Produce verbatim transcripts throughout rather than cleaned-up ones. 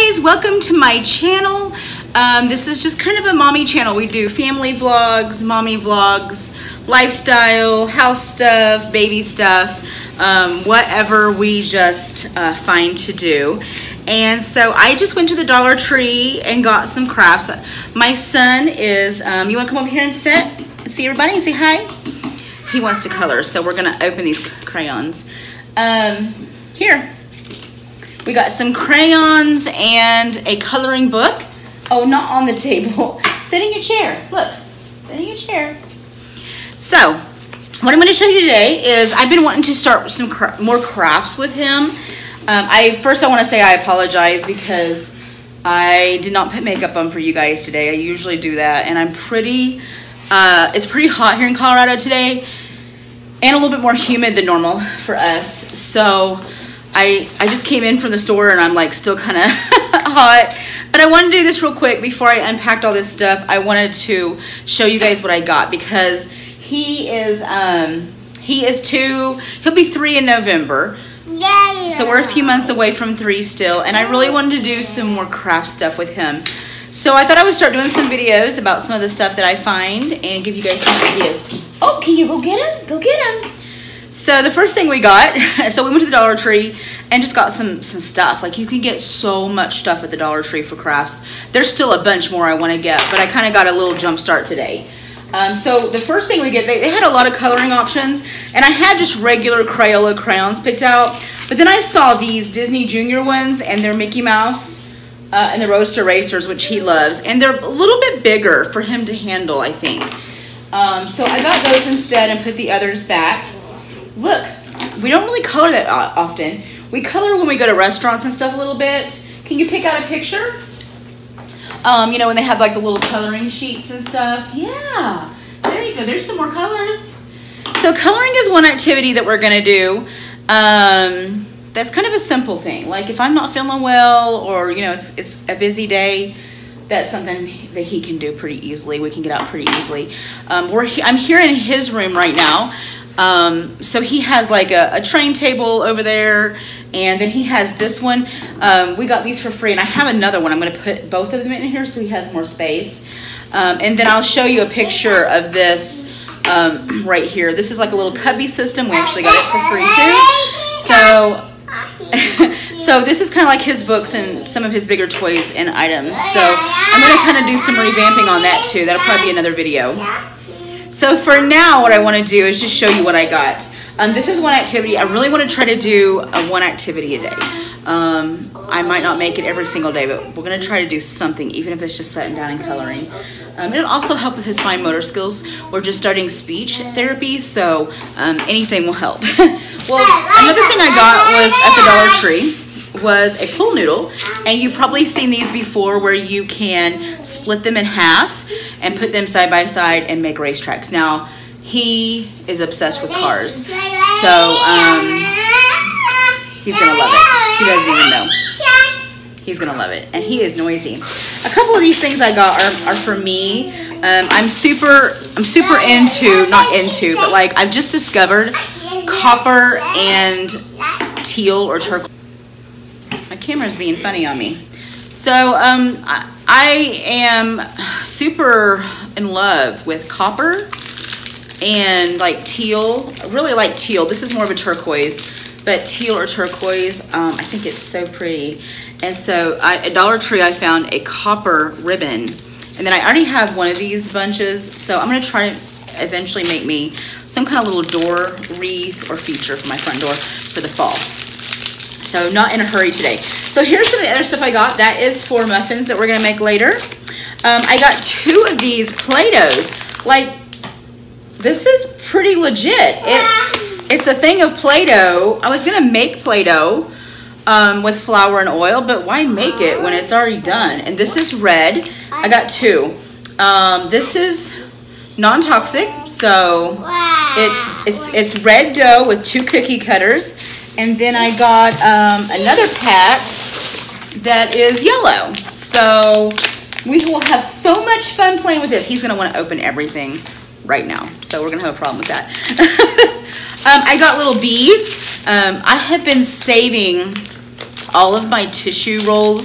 guys, welcome to my channel. Um, this is just kind of a mommy channel. We do family vlogs, mommy vlogs, lifestyle, house stuff, baby stuff, um, whatever we just uh, find to do. And so I just went to the Dollar Tree and got some crafts. My son is, um, you want to come over here and sit, see everybody and say hi? He wants to color, so we're going to open these crayons. Um, here. We got some crayons and a coloring book. Oh, not on the table. Sit in your chair. Look, sit in your chair. So, what I'm going to show you today is I've been wanting to start some cra more crafts with him. Um, I first I want to say I apologize because I did not put makeup on for you guys today. I usually do that, and I'm pretty. Uh, it's pretty hot here in Colorado today, and a little bit more humid than normal for us. So. I, I just came in from the store and I'm like still kind of hot, but I wanted to do this real quick before I unpacked all this stuff. I wanted to show you guys what I got because he is um, he is two, he'll be three in November. Yeah. So we're a few months away from three still, and I really wanted to do some more craft stuff with him. So I thought I would start doing some videos about some of the stuff that I find and give you guys some ideas. Oh, can you go get him? Go get him. So the first thing we got, so we went to the Dollar Tree and just got some some stuff. Like, you can get so much stuff at the Dollar Tree for crafts. There's still a bunch more I want to get, but I kind of got a little jump start today. Um, so the first thing we get, they, they had a lot of coloring options, and I had just regular Crayola crayons picked out, but then I saw these Disney Junior ones, and they're Mickey Mouse uh, and the Roast Erasers, which he loves, and they're a little bit bigger for him to handle, I think. Um, so I got those instead and put the others back. Look, we don't really color that often. We color when we go to restaurants and stuff a little bit. Can you pick out a picture? Um, you know, when they have like the little coloring sheets and stuff. Yeah, there you go. There's some more colors. So coloring is one activity that we're gonna do. Um, that's kind of a simple thing. Like if I'm not feeling well, or you know, it's, it's a busy day, that's something that he can do pretty easily. We can get out pretty easily. Um, we're he I'm here in his room right now. Um, so he has like a, a train table over there, and then he has this one. Um, we got these for free, and I have another one. I'm going to put both of them in here so he has more space. Um, and then I'll show you a picture of this um, right here. This is like a little cubby system. We actually got it for free too. So, so this is kind of like his books and some of his bigger toys and items. So I'm going to kind of do some revamping on that too. That'll probably be another video. So for now, what I want to do is just show you what I got. Um, this is one activity. I really want to try to do a one activity a day. Um, I might not make it every single day, but we're going to try to do something, even if it's just sitting down and coloring. Um, it'll also help with his fine motor skills. We're just starting speech therapy, so um, anything will help. Well, another thing I got was at the Dollar Tree was a pool noodle, and you've probably seen these before where you can split them in half and put them side by side and make racetracks. Now, he is obsessed with cars, so um, he's gonna love it. He doesn't even know. He's gonna love it, and he is noisy. A couple of these things I got are, are for me. Um, I'm super, I'm super into, not into, but like I've just discovered copper and teal or turquoise. My camera's being funny on me. So um, I, I am super in love with copper and like teal. I really like teal. This is more of a turquoise, but teal or turquoise, um, I think it's so pretty. And so I, at Dollar Tree, I found a copper ribbon. And then I already have one of these bunches, so I'm gonna try to eventually make me some kind of little door wreath or feature for my front door for the fall. So not in a hurry today. So here's some of the other stuff I got. That is for muffins that we're gonna make later. Um, I got two of these Play-Dohs. Like, this is pretty legit. It, it's a thing of Play-Doh. I was gonna make Play-Doh um, with flour and oil, but why make it when it's already done? And this is red. I got two. Um, this is non-toxic, so it's, it's, it's red dough with two cookie cutters. And then I got um, another pack that is yellow. So we will have so much fun playing with this. He's gonna wanna open everything right now. So we're gonna have a problem with that. um, I got little beads. Um, I have been saving all of my tissue rolls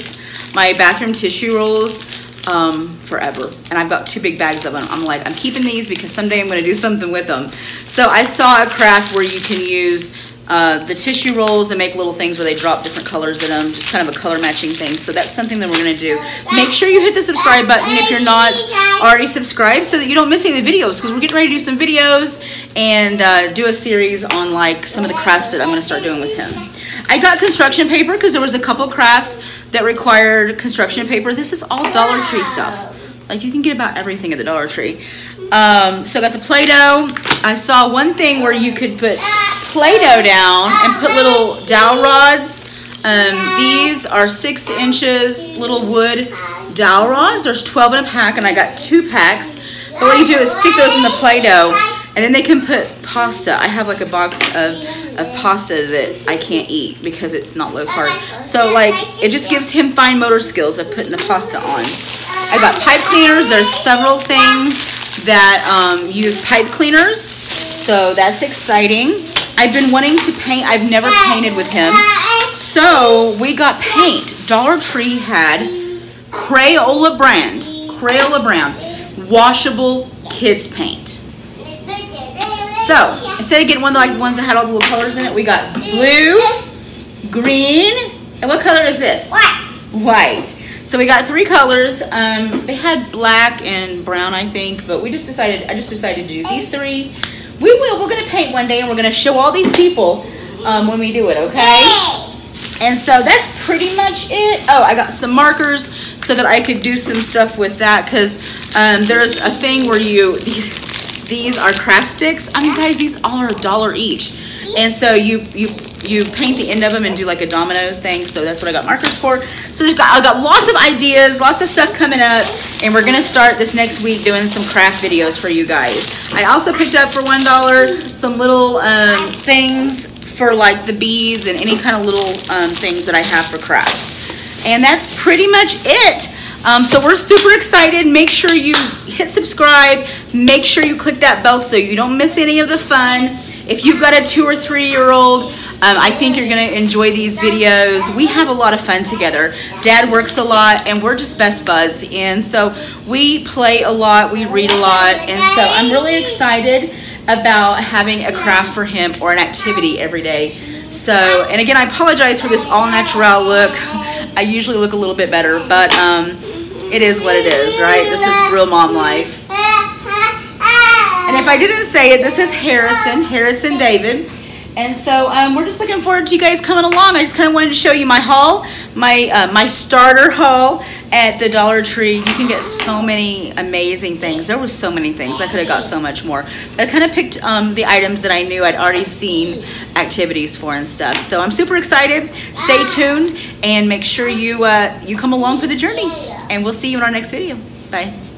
my bathroom tissue rolls um, forever. And I've got two big bags of them. I'm like, I'm keeping these because someday I'm gonna do something with them. So I saw a craft where you can use uh, the tissue rolls and make little things where they drop different colors in them, just kind of a color matching thing. So that's something that we're gonna do. Make sure you hit the subscribe button if you're not already subscribed so that you don't miss any of the videos, because we're getting ready to do some videos and uh, do a series on like some of the crafts that I'm gonna start doing with him. I got construction paper because there was a couple crafts that required construction paper. This is all Dollar Tree stuff. Like you can get about everything at the Dollar Tree. Um, so I got the Play-Doh. I saw one thing where you could put Play-Doh down and put little dowel rods. Um, these are six inches little wood dowel rods. There's twelve in a pack, and I got two packs. But what you do is stick those in the Play-Doh, and then they can put pasta. I have like a box of, of pasta that I can't eat because it's not low carb. So like, it just gives him fine motor skills of putting the pasta on. I got pipe cleaners. There's several things that um, use pipe cleaners. So that's exciting. I've been wanting to paint. I've never painted with him. So we got paint. Dollar Tree had Crayola brand, Crayola brand, washable kids paint. So, instead of getting one like the ones that had all the little colors in it, we got blue, green, and what color is this? White. White. So we got three colors. Um, they had black and brown, I think, but we just decided, I just decided to do these three. We will, we're gonna paint one day and we're gonna show all these people um, when we do it, okay? And so that's pretty much it. Oh, I got some markers so that I could do some stuff with that, because um, there's a thing where you, these, These are craft sticks. I mean, guys, these all are a dollar each. And so you you you paint the end of them and do like a dominoes thing. So that's what I got markers for. So there's got, I got lots of ideas, lots of stuff coming up. And we're going to start this next week doing some craft videos for you guys. I also picked up for one dollar some little um, things for like the beads and any kind of little um, things that I have for crafts. And that's pretty much it. Um, so we're super excited. Make sure you hit subscribe. Make sure you click that bell so you don't miss any of the fun. If you've got a two or three year old, um, I think you're going to enjoy these videos. We have a lot of fun together. Dad works a lot and we're just best buds. And so we play a lot, we read a lot. And so I'm really excited about having a craft for him or an activity every day. So, and again, I apologize for this all natural look. I usually look a little bit better, but um, it is what it is, right? This is real mom life. And if I didn't say it, this is Harrison, Harrison David. And so um, we're just looking forward to you guys coming along. I just kind of wanted to show you my haul, my uh, my starter haul at the Dollar Tree. You can get so many amazing things. There was so many things. I could have got so much more. But I kind of picked um, the items that I knew I'd already seen activities for and stuff. So I'm super excited. Stay tuned and make sure you uh, you come along for the journey. And we'll see you in our next video. Bye.